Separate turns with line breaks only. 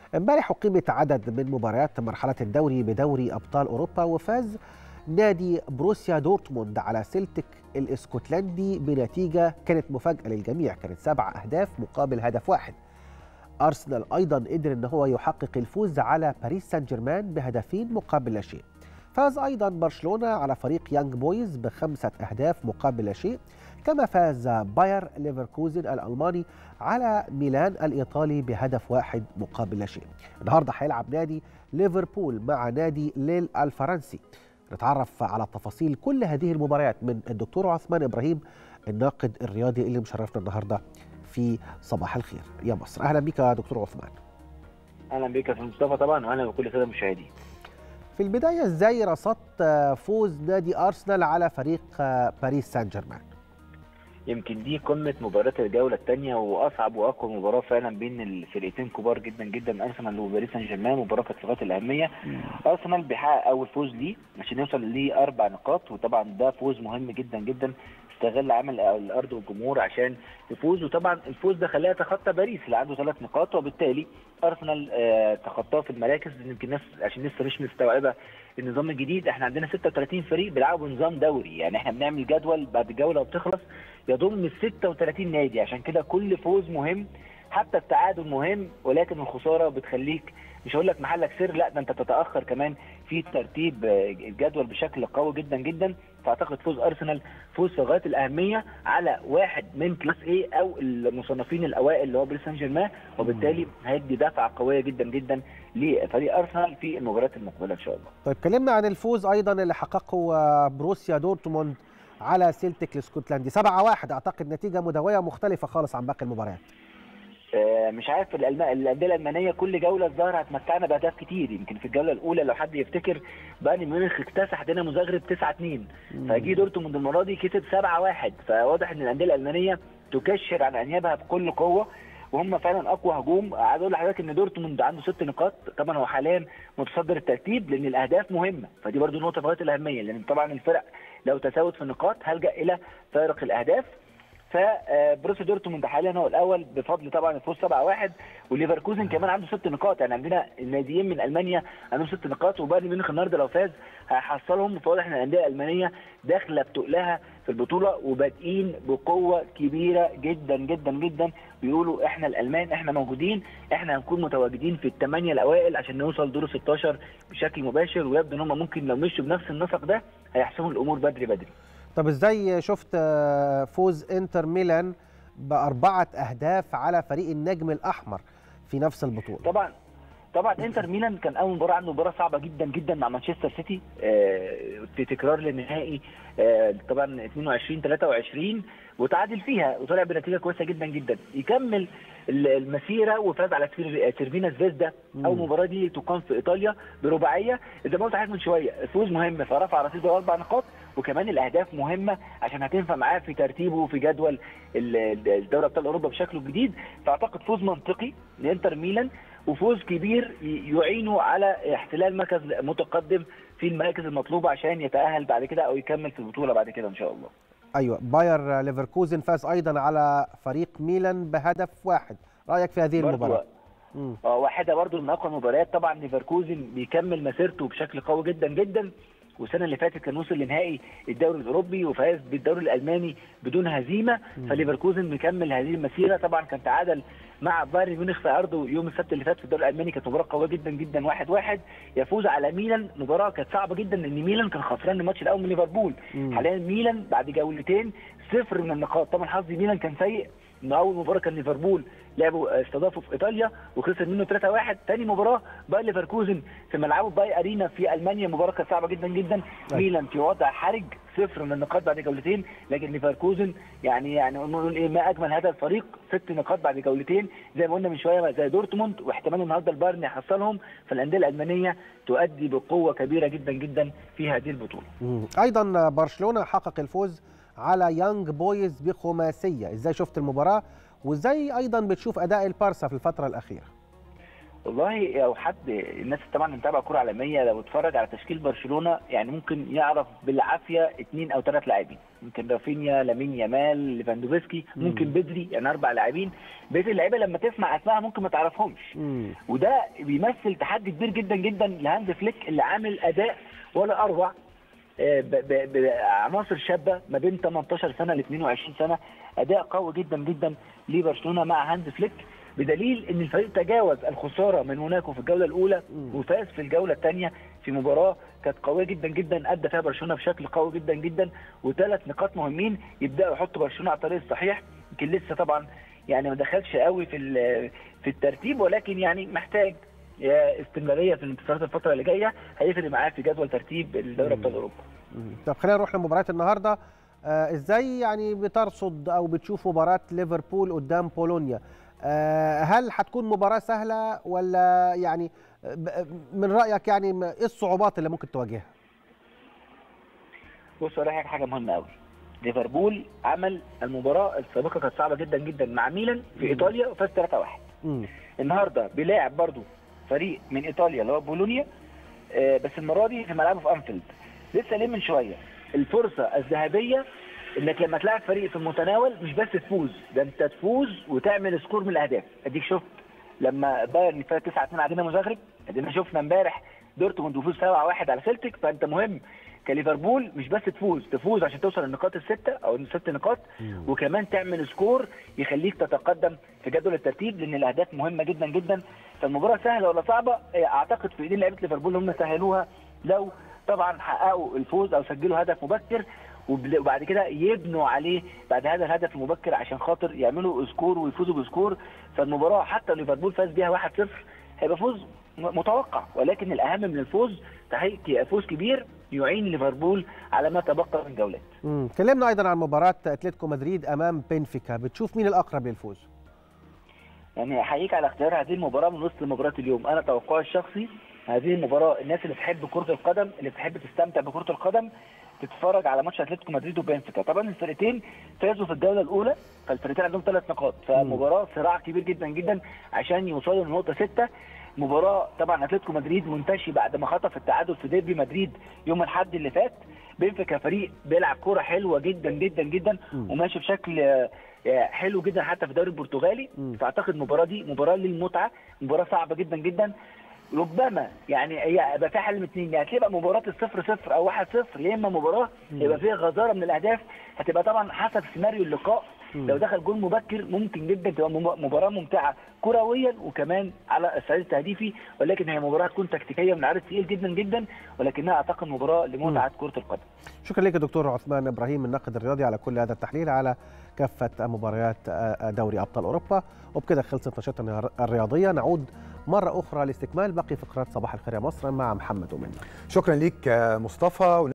امبارح أقيمت عدد من مباريات مرحلة الدوري بدوري أبطال أوروبا، وفاز نادي بروسيا دورتموند على سيلتيك الاسكتلندي بنتيجة كانت مفاجأة للجميع، كانت 7 أهداف مقابل هدف واحد. أرسنال أيضا قدر أن هو يحقق الفوز على باريس سان جيرمان بهدفين مقابل لا شيء. فاز أيضا برشلونة على فريق يانج بويز ب5 أهداف مقابل لا شيء، كما فاز باير ليفركوزن الألماني على ميلان الإيطالي بهدف واحد مقابل لا شيء. النهارده هيلعب نادي ليفربول مع نادي ليل الفرنسي. نتعرف على تفاصيل كل هذه المباريات من الدكتور عثمان إبراهيم الناقد الرياضي اللي مشرفنا النهارده في صباح الخير يا مصر. أهلا بك يا دكتور عثمان.
اهلا بك يا استاذ مصطفى طبعا، واهلا بكل الساده المشاهدين.
في البداية ازاي رصدت فوز نادي أرسنال على فريق باريس سان جيرمان؟
يمكن دي قمه مباريات الجوله الثانيه واصعب واقوى مباراه فعلا بين الفرقتين كبار جدا جدا، ارسنال وباريس سان جيرمان. مباراه كانت في غايه الاهميه. ارسنال بيحقق اول فوز ليه عشان يوصل ل4 نقاط، وطبعا ده فوز مهم جدا جدا. استغل عمل الارض والجمهور عشان يفوز، وطبعا الفوز ده خلاه يتخطى باريس اللي عنده 3 نقاط، وبالتالي ارسنال تخطاه في المراكز. يمكن الناس عشان لسه مش مستوعبه النظام الجديد، احنا عندنا 36 فريق بيلعبوا نظام دوري، يعني احنا بنعمل جدول بعد الجوله وبتخلص يضم ال 36 نادي، عشان كده كل فوز مهم، حتى التعادل مهم، ولكن الخساره بتخليك مش هقول لك محلك سر، لا ده انت تتاخر كمان في ترتيب الجدول بشكل قوي جدا جدا. فاعتقد فوز ارسنال فوز في غايه الاهميه على واحد من كلاس ايه او المصنفين الاوائل اللي هو باريس سان جيرمان، وبالتالي هيدي دفعه قويه جدا جدا لفريق ارسنال في المباريات المقبله ان شاء الله.
طيب كلمنا عن الفوز ايضا اللي حققه بروسيا دورتموند على سيلتيك الاسكتلندي 7-1، اعتقد نتيجه مدويه مختلفه خالص عن باقي المباريات.
مش عارف الانديه الالمانيه كل جوله الظاهر هتمتعنا باهداف كتير. يمكن في الجوله الاولى لو حد يفتكر بايرن ميونخ اكتسح دينامو زاغرب 9-2، فجي دورتموند المره دي كسب 7-1. فواضح ان الانديه الالمانيه تكشر عن انيابها بكل قوه، وهم فعلا اقوى هجوم. عايز اقول لحضرتك ان دورتموند عنده 6 نقاط، طبعا هو حاليا متصدر الترتيب لان الاهداف مهمه، فدي برده نقطه في غايه الاهميه، لان طبعا الفرق لو تساوت في النقاط هلجا الى فارق الاهداف. فبروسيا دورتموند حاليا هو الاول بفضل طبعا الفوز 7-1، وليفركوزن كمان عنده 6 نقاط. يعني عندنا الناديين من المانيا عندهم 6 نقاط، وبايرن ميونخ النهارده لو فاز هيحصلهم. فواضح ان الانديه الالمانيه داخله بتقلها في البطوله وبادئين بقوه كبيره جدا جدا جدا. بيقولوا احنا الالمان احنا موجودين، احنا هنكون متواجدين في ال8 الاوائل عشان نوصل دور 16 بشكل مباشر، ويبدو ان هم ممكن لو مشوا بنفس النسق ده هيحسموا الامور بدري بدري.
طب ازاي شفت فوز انتر ميلان ب4 أهداف على فريق النجم الاحمر في نفس البطوله؟
طبعا انتر ميلان كان اول مباراه عنده مباراه صعبه جدا جدا مع مانشستر سيتي في تكرار للنهائي طبعا 22-23 وتعادل فيها وطلع بنتيجه كويسه جدا جدا. يكمل المسيره وفاز على سيرفينا سفيزدا. اول مباراه دي تقام في ايطاليا برباعيه زي ما قلت لحضرتك من شويه، فوز مهم فرفع رصيده 4 نقاط، وكمان الاهداف مهمه عشان هتنفع معاه في ترتيبه في جدول الدوري ابطال اوروبا بشكله الجديد. فاعتقد فوز منطقي لانتر ميلان وفوز كبير يعينه على احتلال مركز متقدم في المراكز المطلوبه عشان يتاهل بعد كده او يكمل في البطوله بعد كده ان شاء الله.
ايوه، باير ليفركوزن فاز ايضا على فريق ميلان بهدف واحد، رايك في هذه المباراه؟
واحده برضو من اقوى المباريات. طبعا ليفركوزن بيكمل مسيرته بشكل قوي جدا جدا، والسنه اللي فاتت كان وصل لنهائي الدوري الاوروبي وفاز بالدوري الالماني بدون هزيمه. فليفركوزن مكمل هذه المسيره. طبعا كان تعادل مع بايرن ميونخ في ارضه يوم السبت اللي فات في الدوري الالماني، كانت مباراه قويه جدا جدا 1-1. يفوز على ميلان، مباراه كانت صعبه جدا لان ميلان كان خسران الماتش الاول من ليفربول. حاليا ميلان بعد جولتين 0 من النقاط. طبعا حظ ميلان كان سيء ان اول مباراه كان ليفربول لعبوا استضافوا في ايطاليا وخسر منه 3-1. ثاني مباراه باير ليفركوزن في ملعبه باي ارينا في المانيا، مباراه كانت صعبه جدا جدا. ميلان في وضع حرج 0 من النقاط بعد جولتين، لكن ليفركوزن يعني نقول ايه ما اجمل هذا الفريق 6 نقاط بعد جولتين زي ما قلنا من شويه زي دورتموند، واحتمال النهارده البايرن يحصلهم. فالانديه الالمانيه تؤدي بقوه كبيره جدا جدا في هذه البطوله.
ايضا برشلونه حقق الفوز على يانج بويز بخماسيه، ازاي شفت المباراه وازاي ايضا بتشوف اداء البارسا في الفتره الاخيره؟
والله لو حد الناس طبعا متابعه كره عالميه لو اتفرج على تشكيل برشلونه يعني ممكن يعرف بالعافيه 2 أو 3 لاعبين، ممكن رافينيا، لامين يامال، ليفاندوفسكي، ممكن بدري، يعني 4 لاعبين. بقيه اللعيبه لما تسمع اسمائها ممكن ما تعرفهمش. وده بيمثل تحدي كبير جدا جدا لهانز فليك اللي عامل اداء ولا اروع بعناصر شابه ما بين 18 سنه ل 22 سنه. اداء قوي جدا جدا لبرشلونه مع هانز فليك، بدليل ان الفريق تجاوز الخساره من موناكو في الجوله الاولى وفاز في الجوله الثانيه في مباراه كانت قويه جدا جدا ادى فيها برشلونه بشكل قوي جدا جدا. وثلاث نقاط مهمين يبداوا يحطوا برشلونه على الطريق الصحيح. يمكن لسه طبعا يعني ما دخلش قوي في الترتيب، ولكن يعني محتاج استمراريه في الانتصارات الفتره اللي جايه هيفرق معاه في جدول ترتيب الدوري ابطال اوروبا.
طب خلينا نروح لمباريات النهارده. ازاي يعني بترصد او بتشوف مباراه ليفربول قدام بولونيا؟ هل هتكون مباراه سهله ولا يعني من رايك يعني ايه الصعوبات اللي ممكن تواجهها؟
بص اقول لك حاجه مهمه قوي. ليفربول عمل المباراه السابقه كانت صعبه جدا جدا مع ميلان في ايطاليا وفاز 3-1. النهارده بيلاعب برضو فريق من ايطاليا اللي هو بولونيا، بس المره دي في ملعبه في انفيلد. لسه ليه من شويه الفرصه الذهبيه انك لما تلاعب فريق في المتناول مش بس تفوز، ده انت تفوز وتعمل سكور من الاهداف. اديك شفت لما بايرن فاز 9-2 على مزاغرب، ادينا شفنا امبارح دورتموند وفوز 7-1 على سيلتيك. فانت مهم كليفربول مش بس تفوز عشان توصل للنقاط السته او الست نقاط، وكمان تعمل سكور يخليك تتقدم في جدول الترتيب، لان الاهداف مهمه جدا جدا. فالمباراه سهله ولا صعبه؟ اعتقد في ايدين لعيبه ليفربول هم سهلوها لو طبعا حققوا الفوز او سجلوا هدف مبكر، وبعد كده يبنوا عليه بعد هذا الهدف المبكر عشان خاطر يعملوا سكور ويفوزوا بسكور. فالمباراه حتى ليفربول فاز بيها 1-0 هيبقى فوز متوقع، ولكن الاهم من الفوز تحقيق فوز كبير يعين ليفربول على ما تبقى من جولات.
كلمنا ايضا عن مباراه اتلتيكو مدريد امام بنفيكا، بتشوف مين الاقرب للفوز؟
يعني احييك على اختيار هذه المباراه من وسط مباريات اليوم. انا توقعي الشخصي هذه المباراه الناس اللي بتحب كره القدم، اللي بتحب تستمتع بكره القدم، تتفرج على ماتش اتلتيكو مدريد وبنفيكا. طبعا الفرقتين فازوا في الجوله الاولى، فالفرقتين عندهم 3 نقاط، فمباراه صراع كبير جدا جدا عشان يوصلوا لنقطه 6. مباراه طبعا اتلتيكو مدريد منتشي بعد ما خطف التعادل في ديربي مدريد يوم الاحد اللي فات. بنفيكا فريق بيلعب كوره حلوه جدا جدا جدا وماشي بشكل حلو جدا حتى في الدوري البرتغالي. فاعتقد المباراه دي مباراه للمتعه، مباراه صعبه جدا جدا. ربما يعني هي يبقى فيها حل من اثنين، يعني هتبقى مباراه 0-0 او 1-0، يا اما مباراه يبقى فيها غزاره من الاهداف. هتبقى طبعا حسب سيناريو اللقاء، لو دخل جول مبكر ممكن جدا تبقى مباراه ممتعه كرويا وكمان على الصعيد التهديفي، ولكن هي مباراه تكون تكتيكيه من عدد ثقيل جدا جدا، ولكنها اعتقد مباراه لمتعه كره القدم.
شكرا لك دكتور عثمان ابراهيم الناقد الرياضي على كل هذا التحليل على كافه مباريات دوري ابطال اوروبا. وبكده خلصت نشاطنا الرياضيه، نعود مره اخرى لاستكمال باقي فقرات صباح الخير يا مصر مع محمد ومنى.
شكرا لك مصطفى.